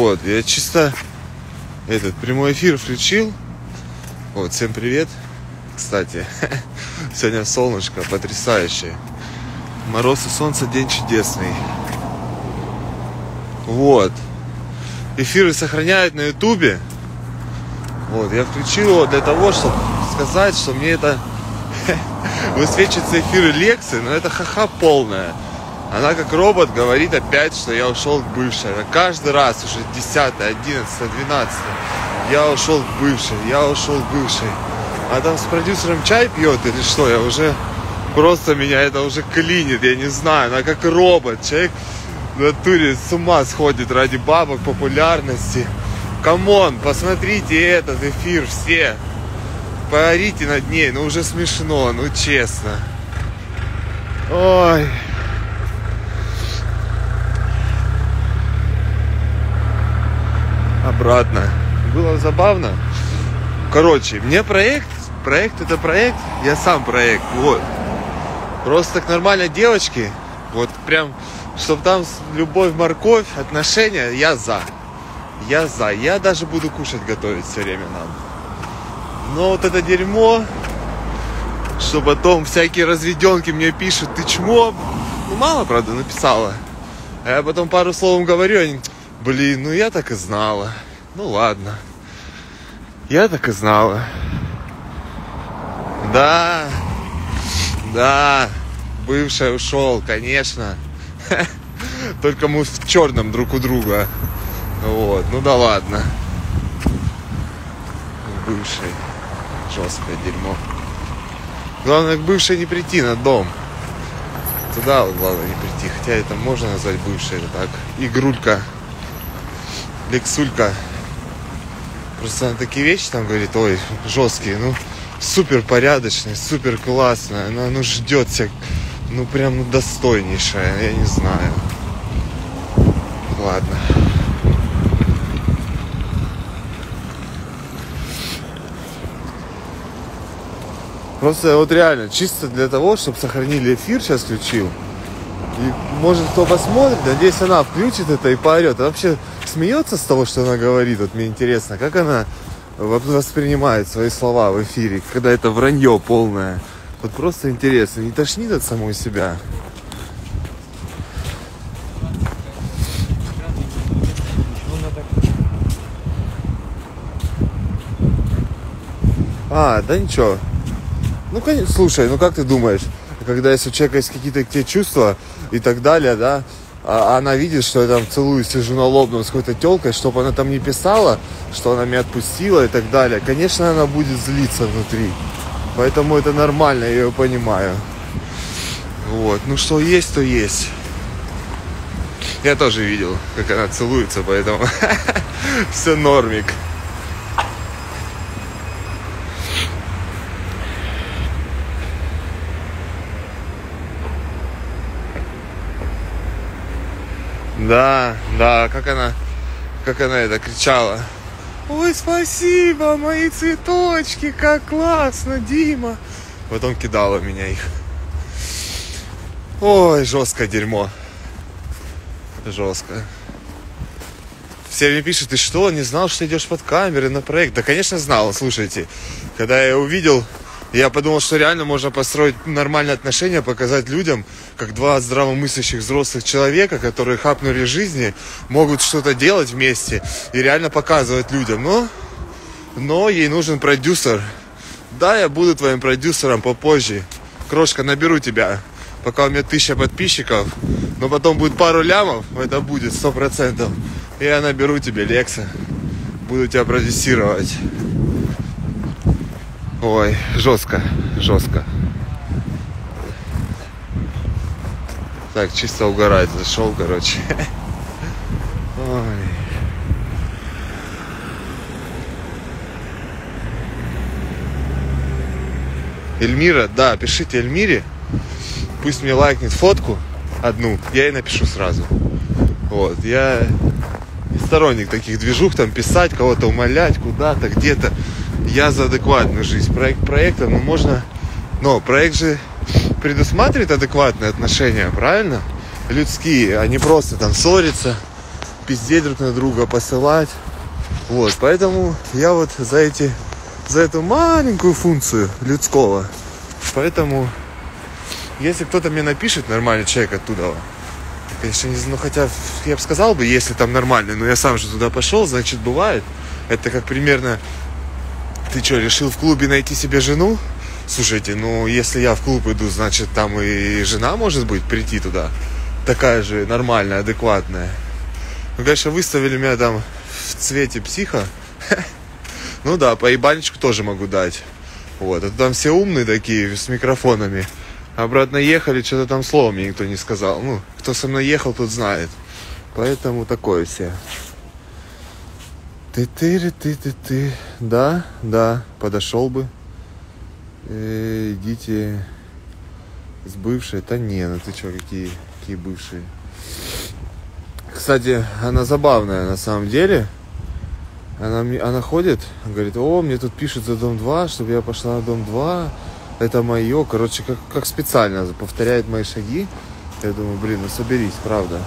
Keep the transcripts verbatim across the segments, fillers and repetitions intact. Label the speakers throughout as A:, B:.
A: Вот, я чисто этот прямой эфир включил. Вот, всем привет. Кстати, сегодня солнышко потрясающее. Мороз и солнце, день чудесный. Вот. Эфиры сохраняют на ютубе. Вот, я включил его для того, чтобы сказать, что мне это высвечиваются эфиры лекции, но это ха-ха полная. Она как робот говорит опять, что я ушел к бывшей. Каждый раз уже десятый, одиннадцатый, двенадцатый. Я ушел к бывшей, я ушел к бывшей. А там с продюсером чай пьет или что? Я уже просто меня это уже клинит, я не знаю. Она как робот. Человек в натуре с ума сходит ради бабок, популярности. Камон, посмотрите этот эфир все. Поорите над ней, ну уже смешно, ну честно. Ой. Обратно. Было забавно. Короче, мне проект, проект это проект, я сам проект, вот. Просто к нормальной девочке, вот прям, чтобы там любовь, морковь, отношения, я за. Я за. Я даже буду кушать, готовить все время нам. Но вот это дерьмо, что потом всякие разведенки мне пишут, ты чмо. Ну, мало, правда, написала. А я потом пару слов говорю, они, блин, ну я так и знала. Ну ладно. Я так и знала. Да. Да. Бывший ушел, конечно. Только мы в черном друг у друга. Вот, ну да ладно. Бывший. Жесткое дерьмо. Главное к бывшей не прийти на дом. Туда вот главное не прийти. Хотя это можно назвать бывшей. Это так. Игрулька. Лексулька. Просто она такие вещи там говорит, ой, жесткие. Ну, супер порядочная, супер классная. Она ну ждет всех. Ну прям ну, достойнейшая. Я не знаю. Ладно. Просто вот реально, чисто для того, чтобы сохранили эфир, сейчас включил. И может кто посмотрит, надеюсь, она включит это и поорет. Она вообще смеется с того, что она говорит. Вот мне интересно, как она воспринимает свои слова в эфире, когда это вранье полное. Вот просто интересно, не тошнит от самой себя. А, да ничего. Ну, конечно, слушай, ну как ты думаешь, когда если у человека есть какие-то к тебе чувства и так далее, да, а она видит, что я там целуюсь, сижу на лобном с какой-то телкой, чтобы она там не писала, что она меня отпустила и так далее, конечно, она будет злиться внутри. Поэтому это нормально, я ее понимаю. Вот, ну что есть, то есть. Я тоже видел, как она целуется, поэтому все нормик. Да, да, как она, как она это кричала. Ой, спасибо, мои цветочки, как классно, Дима. Потом кидала меня их. Ой, жесткое дерьмо. Жестко. Все мне пишут, ты что, не знал, что идешь под камерой на проект? Да, конечно, знал, слушайте. Когда я увидел, я подумал, что реально можно построить нормальные отношения, показать людям, как два здравомыслящих взрослых человека, которые хапнули жизни, могут что-то делать вместе и реально показывать людям. Но, но ей нужен продюсер. Да, я буду твоим продюсером попозже. Крошка, наберу тебя, пока у меня тысяча подписчиков. Но потом будет пару лямов, это будет сто процентов. И я наберу тебе, Лекса. Буду тебя продюсировать. Ой, жестко, жестко. Так, чисто угорать зашел, короче. Ой. Эльмира, да, пишите Эльмире. Пусть мне лайкнет фотку одну, я ей напишу сразу. Вот, я сторонник таких движух, там писать, кого-то умолять, куда-то, где-то. Я за адекватную жизнь. Проект проектом, ну можно... Но проект же предусматривает адекватные отношения, правильно? Людские, а не просто там ссориться, пиздеть друг на друга, посылать. Вот, поэтому я вот за эти, за эту маленькую функцию людского. Поэтому, если кто-то мне напишет, нормальный человек оттуда, конечно, не знаю, ну хотя я бы сказал бы, если там нормальный, но я сам же туда пошел, значит, бывает. Это как примерно, ты что, решил в клубе найти себе жену? Слушайте, ну если я в клуб иду, значит, там и жена может быть прийти туда. Такая же нормальная, адекватная. Ну, конечно, выставили меня там в цвете психа. Ну да, по ебальничку тоже могу дать. Вот, а там все умные такие, с микрофонами. Обратно ехали, что-то там слова мне никто не сказал. Ну, кто со мной ехал, тот знает. Поэтому такое все. Ты-ты-ты-ты-ты. Да, да, подошел бы. Э, идите с бывшей. Да не, ну ты что, какие, какие бывшие. Кстати, она забавная на самом деле. Она, она ходит, говорит, о, мне тут пишут за дом два, чтобы я пошла на дом два. Это мое, короче, как, как специально повторяет мои шаги. Я думаю, блин, ну соберись, правда.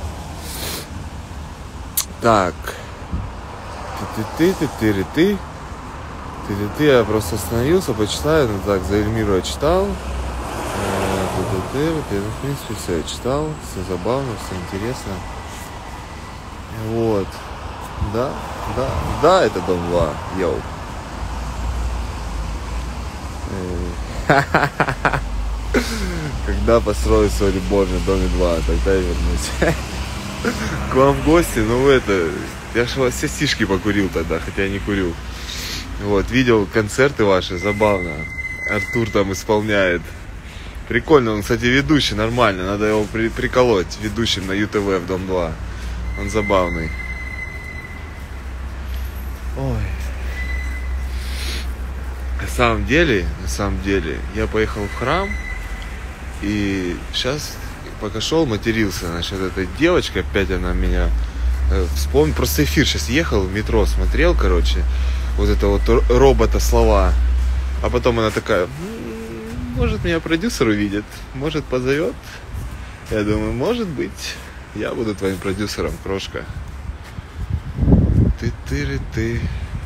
A: Так. Ты-ты-ты-ты-ты-ты. Ты-ты-ты, я просто остановился, почитаю. Ну так, за Эльмиру я читал. Ты-ты-ты, ну, в принципе, все я читал. Все забавно, все интересно. Вот. Да, да, да, это дом два, йоу. Когда построю свой любовный доме два, тогда я вернусь к вам в гости. Ну это, я же у вас все стишки покурил тогда, хотя я не курю. Вот, видел концерты ваши, забавно. Артур там исполняет. Прикольно, он, кстати, ведущий, нормально. Надо его при- приколоть ведущим на ЮТВ в дом два. Он забавный. Ой. На самом деле, на самом деле, я поехал в храм, и сейчас, пока шел, матерился насчет этой девочки, опять она меня э, вспомнила. Просто эфир сейчас ехал, в метро смотрел, короче, вот это вот робота слова. А потом она такая, может, меня продюсер увидит, может, позовет. Я думаю, может быть, я буду твоим продюсером, крошка. Ты-ты-ты-ты.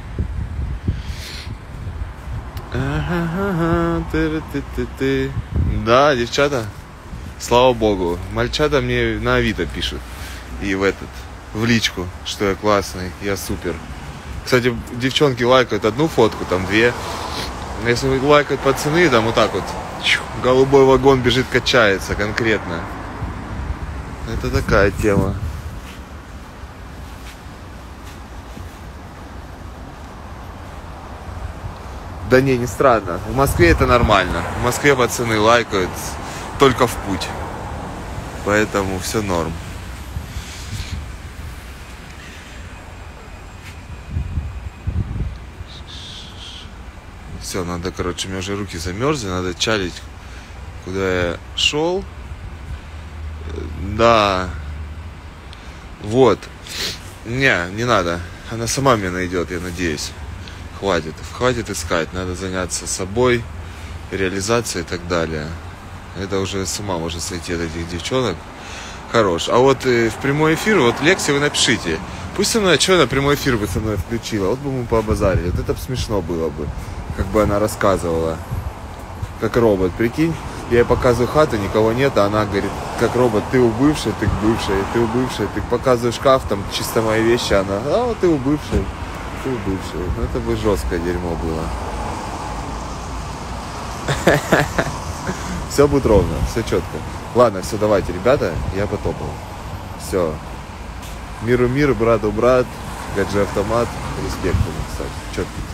A: Ага-ага, ты-ты-ты-ты. Да, девчата, слава богу. Мальчата мне на Авито пишут. И в этот, в личку, что я классный, я супер. Кстати, девчонки лайкают одну фотку, там две. Если лайкают пацаны, там вот так вот голубой вагон бежит, качается конкретно. Это такая тема. Да не, не странно. В Москве это нормально. В Москве пацаны лайкают только в путь. Поэтому все норм. Все, надо, короче, у меня уже руки замерзли, надо чалить, куда я шел. Да. Вот. Не, не надо. Она сама меня найдет, я надеюсь. Хватит. Хватит искать. Надо заняться собой, реализацией и так далее. Это уже с ума может сойти от этих девчонок. Хорош. А вот э, в прямой эфир, вот Лексе вы напишите. Пусть со мной, что на прямой эфир бы со мной включила. Вот бы мы пообазарили. Вот это бы смешно было бы. Как бы она рассказывала. Как робот, прикинь. Я ей показываю хату, никого нет, а она говорит, как робот, ты у бывшей, ты к бывшей, ты у бывшей, ты показываешь шкаф, там чисто мои вещи, она, а вот ты у бывшей, ты у бывшей. Ну это бы жесткое дерьмо было. Все будет ровно, все четко. Ладно, все, давайте, ребята, я потопал. Все. Миру мир, брату брат, гаджи автомат, респект ему, кстати, четко.